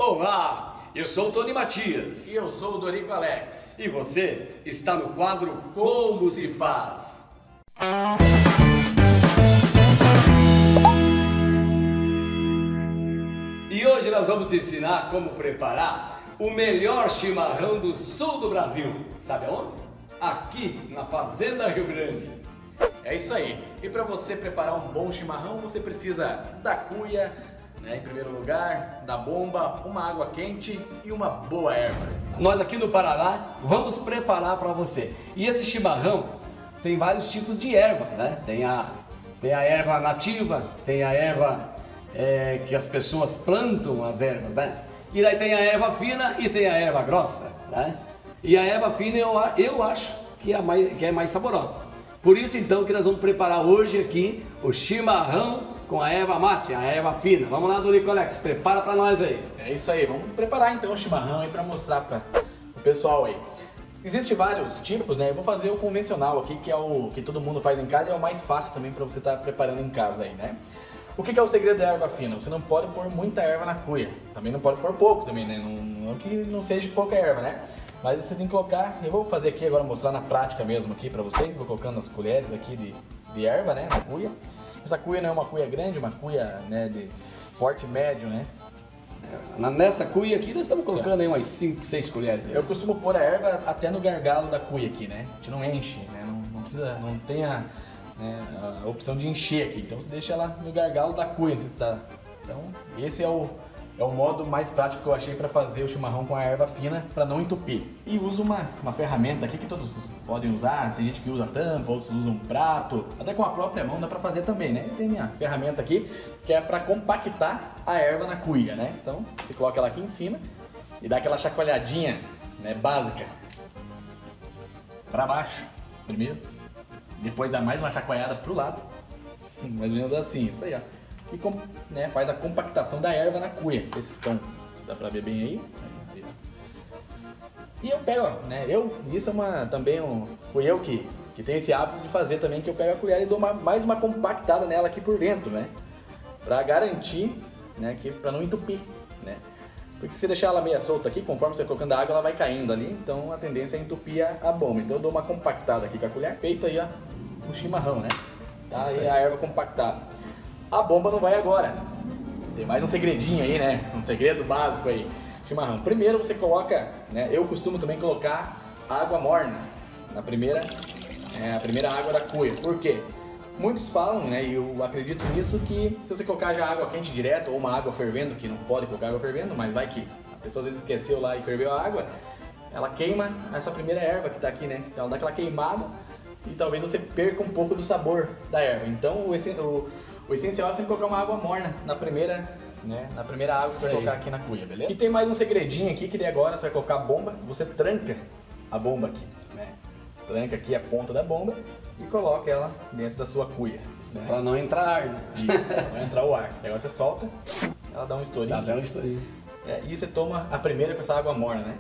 Olá, eu sou o Tony Matias. E eu sou o Dorico Alex. E você está no quadro Como se faz. E hoje nós vamos te ensinar como preparar o melhor chimarrão do sul do Brasil. Sabe aonde? Aqui na Fazenda Rio Grande. É isso aí. E para você preparar um bom chimarrão, você precisa da cuia, em primeiro lugar, da bomba, uma água quente e uma boa erva. Nós aqui no Paraná vamos preparar para você. E esse chimarrão tem vários tipos de erva, né? Tem a erva nativa, tem a erva que as pessoas plantam as ervas, né? E daí tem a erva fina e tem a erva grossa, né? E a erva fina eu acho que é mais saborosa. Por isso então que nós vamos preparar hoje aqui o chimarrão com a erva mate, a erva fina. Vamos lá, Dorico Alex, prepara para nós aí. É isso aí, vamos preparar então o chimarrão aí para mostrar para o pessoal aí. Existem vários tipos, né? Eu vou fazer o convencional aqui, que é o que todo mundo faz em casa e é o mais fácil também para você estar preparando em casa aí, né? O que é o segredo da erva fina? Você não pode pôr muita erva na cuia, também não pode pôr pouco também, né? Não que não seja pouca erva, né? Mas você tem que colocar, eu vou fazer aqui agora, mostrar na prática mesmo aqui para vocês, vou colocando as colheres aqui de erva, né, na cuia. Essa cuia não é uma cuia grande, uma cuia, né, de porte médio, né. Nessa cuia aqui nós estamos colocando aí umas 5, 6 colheres. Eu costumo pôr a erva até no gargalo da cuia aqui, né, a gente não enche, né, não precisa, não tem a opção de encher aqui, então você deixa ela no gargalo da cuia, não sei se tá. Então esse é o modo mais prático que eu achei para fazer o chimarrão com a erva fina, para não entupir. E uso uma ferramenta aqui que todos podem usar, tem gente que usa tampa, outros usam um prato, até com a própria mão dá para fazer também, né? Tem minha ferramenta aqui, que é para compactar a erva na cuia, né? Então, você coloca ela aqui em cima e dá aquela chacoalhadinha, né, básica. Para baixo, primeiro, depois dá mais uma chacoalhada pro lado, mais ou menos assim, isso aí, ó. E faz a compactação da erva na cuia. Esse tom, dá pra ver bem aí. E eu pego, né? Isso é fui eu que tenho esse hábito de fazer também, que eu pego a colher e dou mais uma compactada nela aqui por dentro, né? Pra garantir, né, pra não entupir, né? Porque se você deixar ela meia solta aqui, conforme você vai colocando a água, ela vai caindo ali, então a tendência é entupir a bomba. Então eu dou uma compactada aqui com a colher, feito aí, ó, o chimarrão, né? Aí a erva compactada. A bomba não vai agora. Tem mais um segredinho aí, né? Um segredo básico aí. Chimarrão. Primeiro você coloca, né? Eu costumo também colocar água morna na primeira água da cuia. Por quê? Muitos falam, né? E eu acredito nisso, que se você colocar já água quente direto ou uma água fervendo, que não pode colocar água fervendo, mas vai que a pessoa às vezes esqueceu lá e ferveu a água, ela queima essa primeira erva que tá aqui, né? Ela dá aquela queimada e talvez você perca um pouco do sabor da erva. Então o essencial é sempre colocar uma água morna na primeira, né? Na primeira água que você vai colocar aqui na cuia, beleza? E tem mais um segredinho aqui, que daí agora você vai colocar a bomba, você tranca a bomba aqui, né? Tranca aqui a ponta da bomba e coloca ela dentro da sua cuia. Né? Pra não entrar ar, né? Isso, pra não entrar o ar. E agora você solta, ela dá um estourinho. Dá um estourinho. E você toma a primeira com essa água morna, né?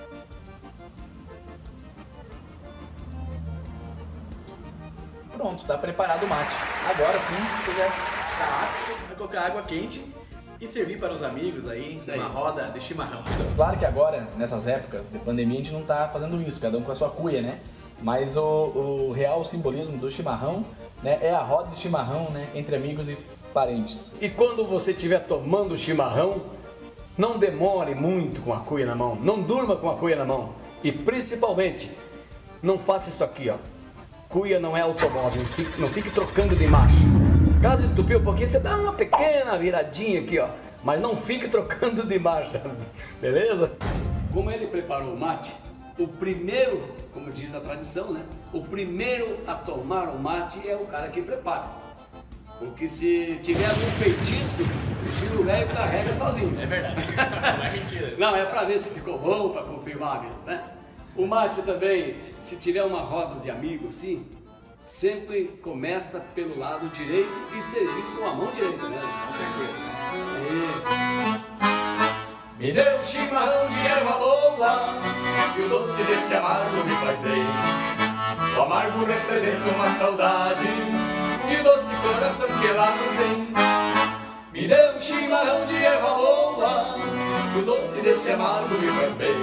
Pronto, tá preparado o mate. Agora sim, você já está apto a colocar água quente e servir para os amigos aí, uma roda de chimarrão. Claro que agora, nessas épocas de pandemia, a gente não tá fazendo isso, cada um com a sua cuia, né? Mas o real simbolismo do chimarrão, né, é a roda de chimarrão, né, entre amigos e parentes. E quando você estiver tomando chimarrão, não demore muito com a cuia na mão, não durma com a cuia na mão. E principalmente, não faça isso aqui, ó. Cuia não é automóvel, não fique trocando de marcha. Caso entupir um pouquinho, você dá uma pequena viradinha aqui, ó. Mas não fique trocando de marcha, beleza? Como ele preparou o mate, o primeiro, como diz a tradição, né? O primeiro a tomar o mate é o cara que prepara. Porque se tiver algum feitiço, o estilo velho carrega sozinho. É verdade, não é mentira. Não, é pra ver se ficou bom, pra confirmar mesmo, né? O mate também, se tiver uma roda de amigos assim, sempre começa pelo lado direito e servir com a mão direita, né? Com certeza. Me deu um chimarrão de erva boa, e o doce desse amargo me faz bem. O amargo representa uma saudade, e o doce coração que lá não tem. Me deu um chimarrão de erva boa, o doce desse amargo me faz bem.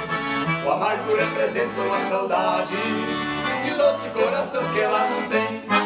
O amargo representa uma saudade e o doce coração que ela não tem.